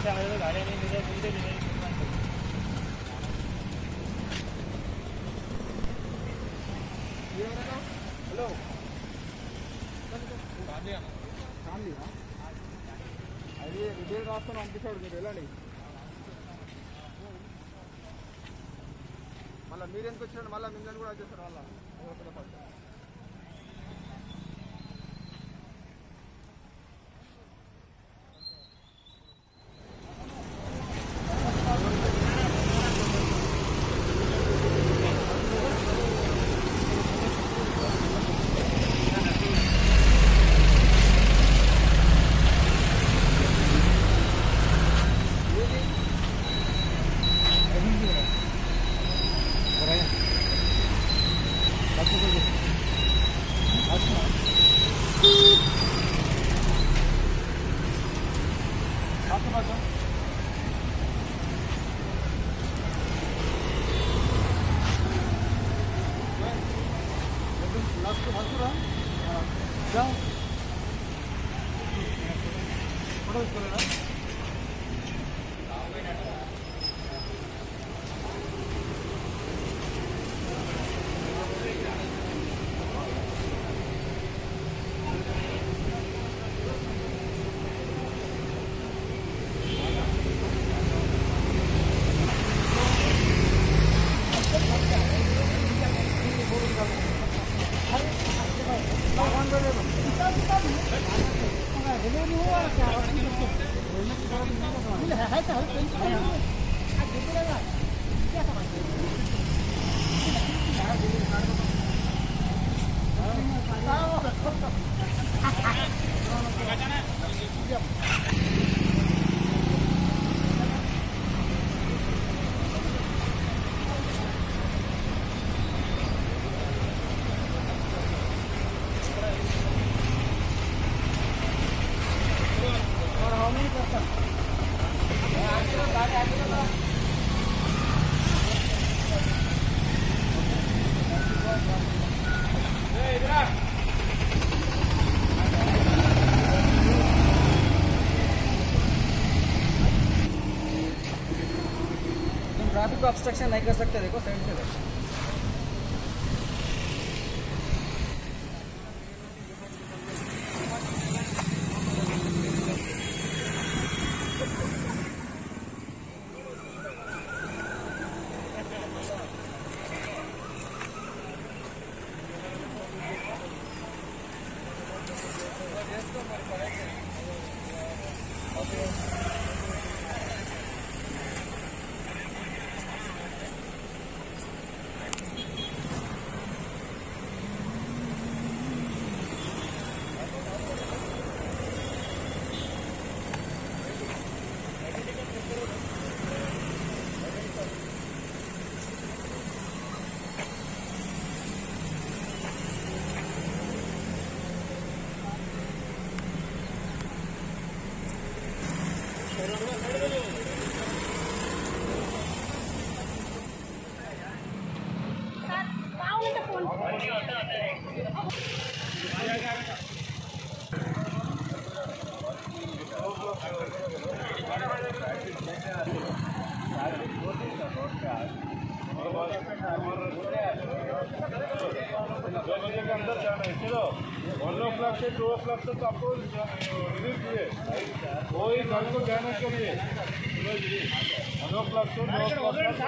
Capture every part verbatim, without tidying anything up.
Hello అది repair రాస్తాను పంపిస్తాడు మీరు వెళ్ళండి మళ్ళీ మీరు ఎందుకు వచ్చినండి మళ్ళీ మిమ్మల్ని కూడా వచ్చేస్తారు వాళ్ళ जाओ फोटो इसको ट्रैफिक को ऑब्स्ट्रक्शन नहीं कर सकते देखो साइड से देखो वन ओ क्लॉक से टू ओ क्लॉक तक आपको रिलीज किए वो ही घर को जाने के लिए वन ओ क्लॉक से two o'clock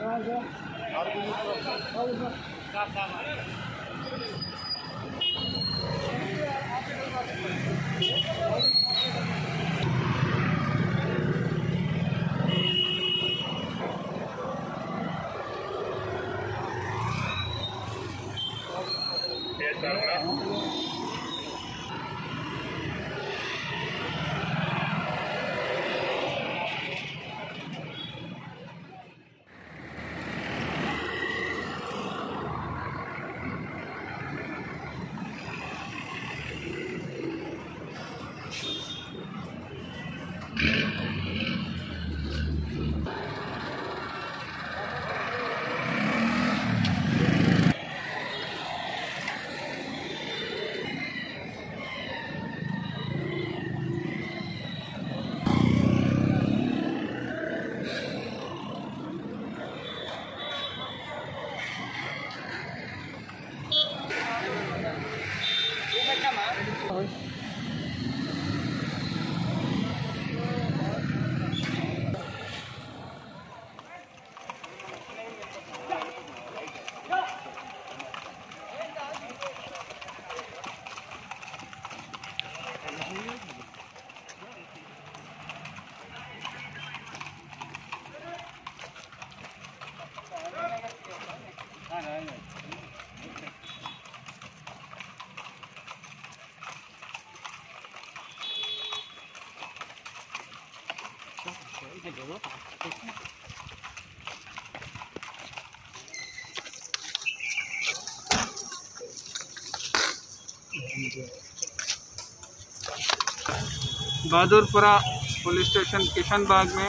Bahadurpura police station Kishan Bagh में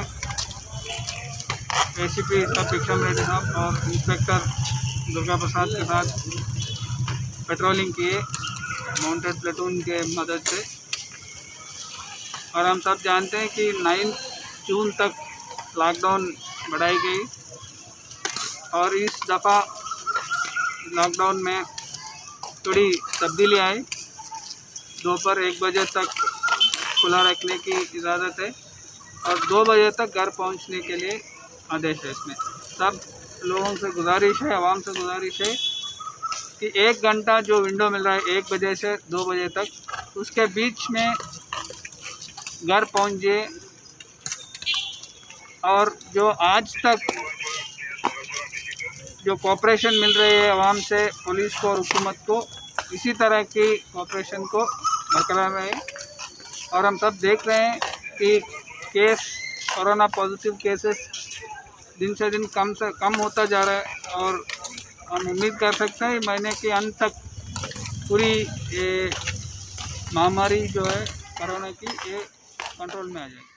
एसीपी सब भिक्षम साहब और इंस्पेक्टर दुर्गा प्रसाद के साथ पेट्रोलिंग किए माउंटेड प्लेटून के मदद से। और हम सब जानते हैं कि नौ जून तक लॉकडाउन बढ़ाई गई और इस दफ़ा लॉकडाउन में थोड़ी तब्दीली आई। दोपहर एक बजे तक खुला रखने की इजाज़त है और दो बजे तक घर पहुंचने के लिए आदेश है। इसमें सब लोगों से गुजारिश है, आवाम से गुजारिश है कि एक घंटा जो विंडो मिल रहा है एक बजे से दो बजे तक, उसके बीच में घर पहुंचिए। और जो आज तक जो कोऑपरेशन मिल रही है आवाम से, पुलिस को और हुकूमत को, इसी तरह की कोऑपरेशन को बरकरार रहे। और हम सब देख रहे हैं कि केस, कोरोना पॉजिटिव केसेस दिन से दिन कम से कम होता जा रहा है और हम उम्मीद कर सकते हैं महीने के अंत तक पूरी ये महामारी जो है कोरोना की, ये कंट्रोल में आ जाएगी।